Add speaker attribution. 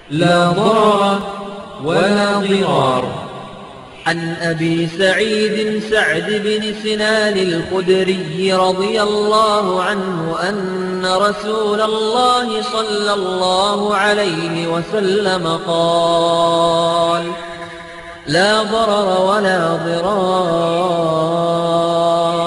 Speaker 1: لا ضرر ولا ضرار. عن أبي سعيد سعد بن سنان الخدري رضي الله عنه أن رسول الله صلى الله عليه وسلم قال: لا ضرر ولا ضرار.